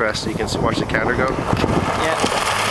press so you can watch the counter go. Yeah.